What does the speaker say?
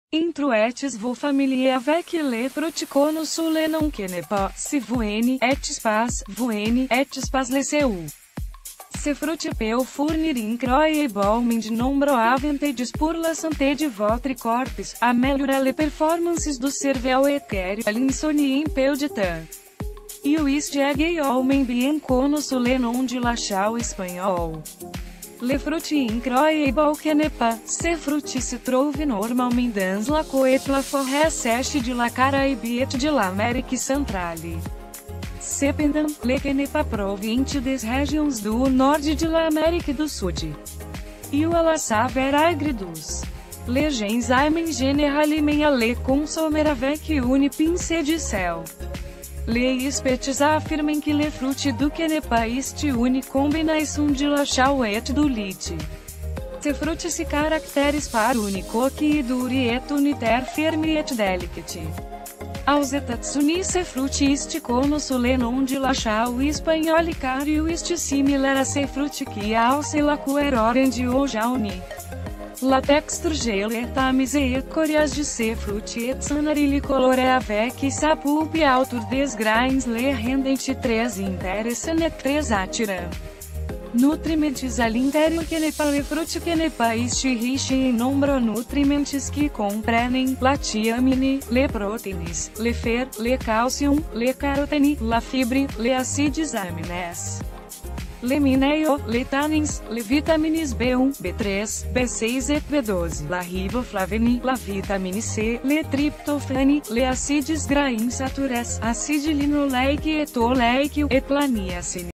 Intruetes vo familie avec le fruticone sous non que ne pas, si vueni, et spas, vueni, et spas le seu. Se frutipeu fournir incroi e balmin de nombro avantages pour la santé de votre corps, ameliorar les performances do cerveau et quer l'insomnie peu de temps. E o estiegue homem bien conhece le nom de la chau espanhol. Le fruits incroyables que ne pas, ces fruits se trouvent normalement dans la côte la forêt sèche de la Caraïbe et de l'Amérique centrale. Cependant, le que ne pas provient des régions do nord de l'Amérique do Sud. E o la saveur agridouce. Les gens aiment généralement à le consommer avec une pincée de sel. Les experts afirment que le fruit do que ne pas est une combinaison de la chau et du leite. Ce fruit se caractérise par une coquille dure et une terre ferme et délicate. Aos États-Unis ce fruit est connu sous le nom de la chau espanhole car il est similar à ce fruit qui a la couleur orange ou jaune. La texture gel est amise et coriace de ce fruit et son arille coloré avec sa pulpe autour des grains le rendent très intéressant et très attirant. Nutriments à l'intérieur que ne pas le fruit que ne pas est riche em nombreux nutriments qui comprennent la thiamine, les protéines, le fer, le calcium, le carotène, la fibre, les acides aminés. Les minéraux, les tannins, les vitamines B1, B3, B6 et B12, la riboflavine, la vitamine C, le tryptophane, les acides gras insaturés, acide linoleique et oleique et la niacine.